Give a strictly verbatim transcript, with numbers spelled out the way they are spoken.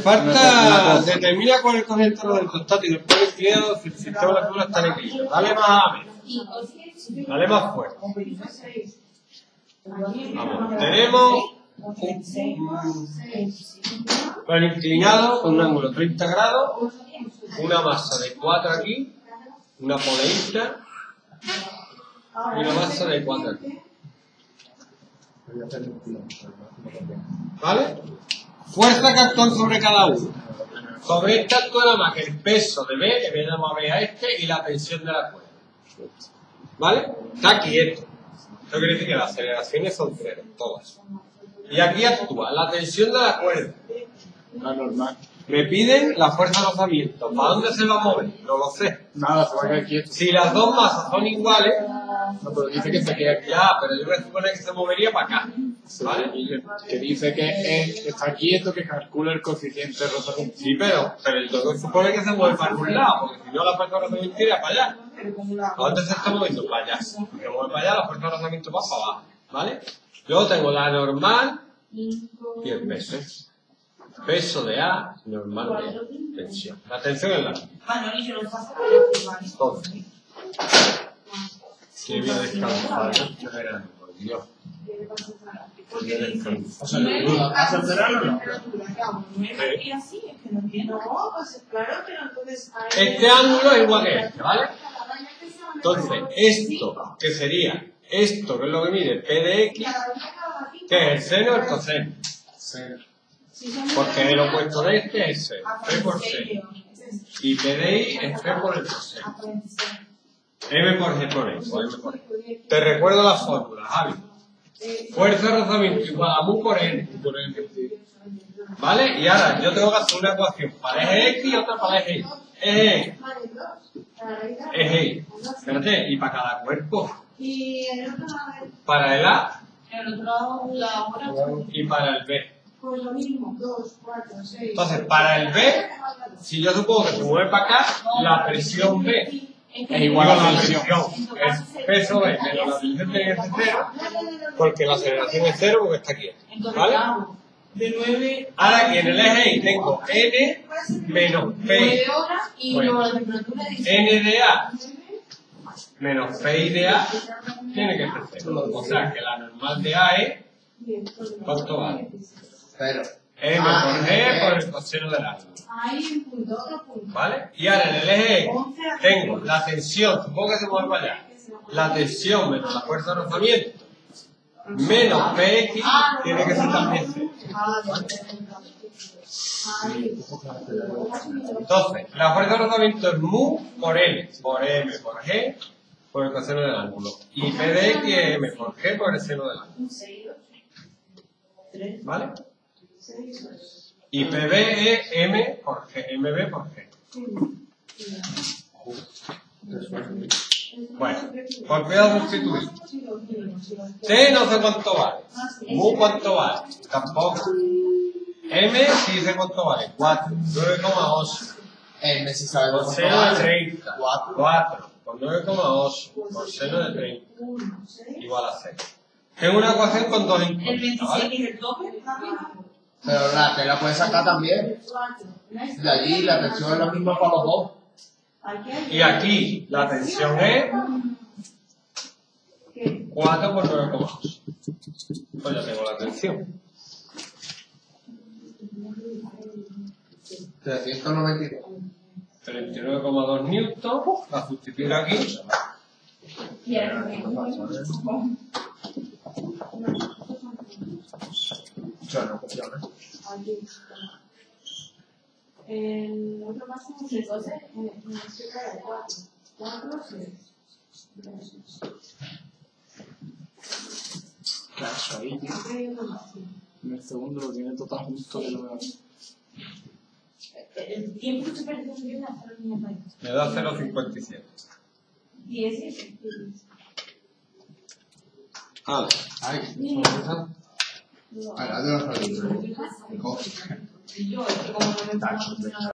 falta, determina cuál es el cociente del estático y después inclinado si el sistema de la figura está en equilibrio. Dale más a menos. Dale más fuerte. Vamos, tenemos un plano inclinado con un ángulo treinta grados, una masa de cuatro aquí, una poleísta y una masa de cuatro aquí. ¿Vale? Fuerza que actúan sobre cada uno. Sobre esta actúa nada más que el peso de B, que viene a B a este, y la tensión de la cuerda. ¿Vale? Está quieto. Eso quiere decir que las aceleraciones son cero, todas. Y aquí actúa la tensión de la cuerda. La normal. Me piden la fuerza de rozamiento. ¿Para dónde se va a mover? No lo sé. Nada, se va a quedar quieto. Si las dos masas son iguales, No, pero dice que se queda quieto. ya, pero yo me supone que se movería para acá. ¿Vale? Que dice que es, está quieto, que calcula el coeficiente de rozamiento. Sí, pero, pero el doctor supone que se mueve para un lado, porque si no la fuerza de rozamiento iría para allá. ¿A dónde se está moviendo? Para allá. Si se mueve para allá, la fuerza de rozamiento va para abajo. ¿Vale? Luego tengo la normal y el peso. Peso de A, normal de A. Tensión. La tensión es la misma. Entonces, que voy a descansar. Yo era, por Dios. Voy a descansar. O sea, ¿no vas a alterar o no? Este ángulo es igual que este, ¿vale? Entonces, esto, que sería esto, que es lo que mide P de X, que es el seno del coseno. Porque el opuesto de este es seno, P por seno. Y P de I es P por el coseno. M por G por X, o M por E. Te recuerdo la fórmula, Javi. Fuerza de rozamiento igual a mu por N. ¿Vale? Y ahora yo tengo que hacer una ecuación para el eje X y otra para el eje Y. Eje X. Eje Y. Espérate, y para cada cuerpo. Para el A y para el B. Entonces, para el B, si yo supongo que se mueve para acá, la presión B es igual a la presión. Es peso B menos la tensión tiene que ser cero, porque la aceleración es cero porque está aquí. ¿Vale? Ahora aquí en el eje Y tengo N menos P. Bueno, N de A menos P I de A tiene que ser cero. O sea que la normal de A es, ¿cuánto vale? Cero. M por G por el coseno del ángulo. ¿Vale? Y ahora en el eje X tengo la tensión, supongo que se mueve para allá. La tensión menos la fuerza de rozamiento menos P X tiene que ser también cero. Entonces, la fuerza de rozamiento es mu por N, por M por G por el coseno del ángulo. Y P de X es M por G por el seno del ángulo. ¿Vale? Y P B es M por G, M B por G. Bueno, por cuidado sustituir. T no sé cuánto vale. Mu cuánto vale. Tampoco. M sí sé cuánto vale. cuatro. nueve coma ocho. M si sabe Por cuánto seno de vale. treinta. cuatro. cuatro. Por nueve coma ocho. Por seno de treinta. Igual a cero. Tengo una ecuación con dos incógnitas, ¿vale? Pero la tela puede sacar también. De allí la tensión es la misma para los dos. Y aquí la tensión es cuatro por nueve coma ocho. Pues ya tengo la tensión. trescientos noventa y dos. treinta y nueve coma dos newton. La sustituyo aquí. El otro máximo es doce, en el cerca de cuatro. cuatro, seis. Claro, ahí, en el segundo lo tiene todo justo que lo veo. El tiempo que se perdió en la zona de país. Me da cero coma cincuenta y siete. diez. Ah, Ay, ahora de los Yo, es que como no me